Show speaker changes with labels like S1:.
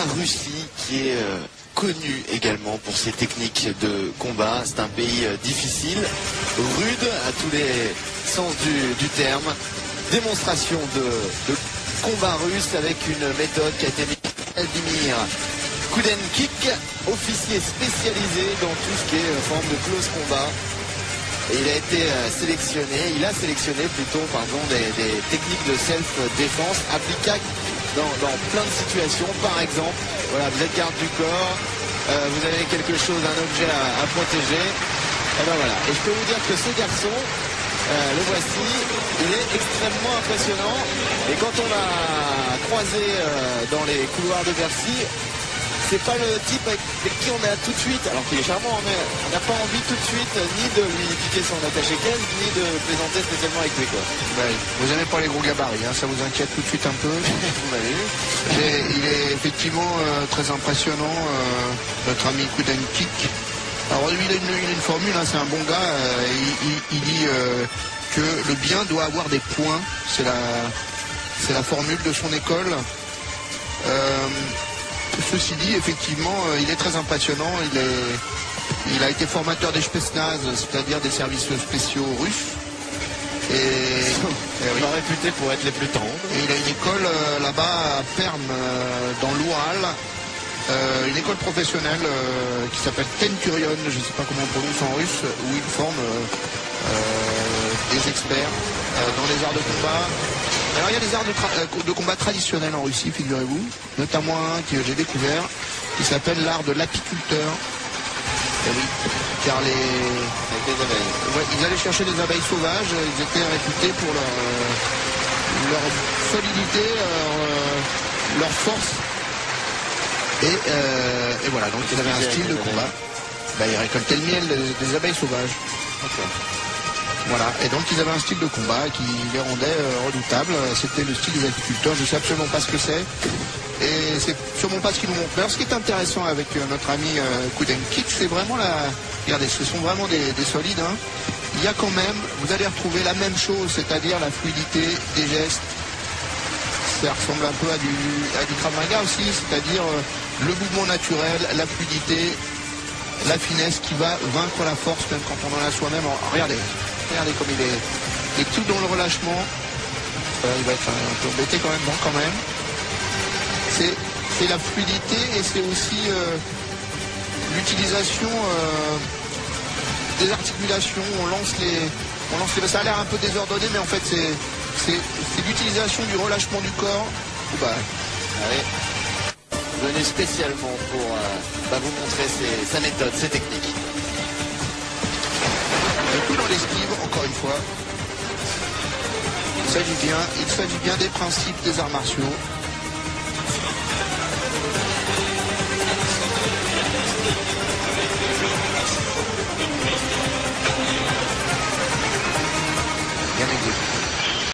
S1: Russie qui est connu également pour ses techniques de combat. C'est un pays difficile, rude à tous les sens du terme. Démonstration de combat russe avec une méthode qui a été mise par Vladimir Koudenkik, officier spécialisé dans tout ce qui est forme de close combat. Et il a été sélectionné, des techniques de self-défense applicables dans plein de situations. Par exemple, voilà, vous êtes garde du corps, vous avez quelque chose, un objet à protéger. Et ben voilà. Et je peux vous dire que ce garçon, le voici, il est extrêmement impressionnant. Et quand on l'a croisé dans les couloirs de Bercy, c'est pas le type avec qui on a tout de suite, alors qu'il est charmant, mais on n'a pas envie tout de suite ni de lui piquer son attaché-caisse, ni de plaisanter spécialement avec lui, quoi.
S2: Ouais, vous n'aimez pas les gros gabarits, hein, ça vous inquiète tout de suite un peu.
S1: Vous m'avez vu.
S2: Il est effectivement très impressionnant, notre ami Koudenkik. Alors lui, il a une formule, hein, c'est un bon gars, il dit que le bien doit avoir des points, c'est la formule de son école. Ceci dit, effectivement, il est très impressionnant. Il a été formateur des Spetsnaz, c'est-à-dire des services spéciaux russes. Et
S1: il est réputé pour être les plus tendres.
S2: Et il a une école là-bas à Perm, dans l'Oural, une école professionnelle qui s'appelle Tenturion, je ne sais pas comment on prononce en russe, où il forme des experts dans les arts de combat. Alors il y a des arts de combat traditionnels en Russie, figurez-vous, notamment un que j'ai découvert, qui s'appelle l'art de l'apiculteur. Et oui, car avec des abeilles. Ouais, ils allaient chercher des abeilles sauvages, ils étaient réputés pour leur solidité, leur force. Et voilà, donc ils avaient un style de combat. Ils récoltaient le miel des abeilles sauvages. Okay. Voilà, et donc ils avaient un style de combat qui les rendait redoutables. C'était le style des apiculteurs, je ne sais absolument pas ce que c'est. Et c'est sûrement pas ce qu'ils nous montrent. Alors ce qui est intéressant avec notre ami Koudenkik, c'est vraiment regardez, ce sont vraiment des solides. Hein. Il y a quand même, vous allez retrouver la même chose, c'est-à-dire la fluidité des gestes. Ça ressemble un peu à du Krav Maga aussi, c'est-à-dire le mouvement naturel, la fluidité, la finesse qui va vaincre la force même quand on en a soi-même. Regardez comme il est tout dans le relâchement. Il va être un peu embêté quand même. C'est la fluidité et c'est aussi l'utilisation des articulations. On lance les... Ça a l'air un peu désordonné, mais en fait c'est l'utilisation du relâchement du corps.
S1: Allez. Venu spécialement pour vous montrer sa méthode, ses techniques.
S2: Et puis dans l'esquive, encore une fois, il s'agit bien des principes des arts martiaux.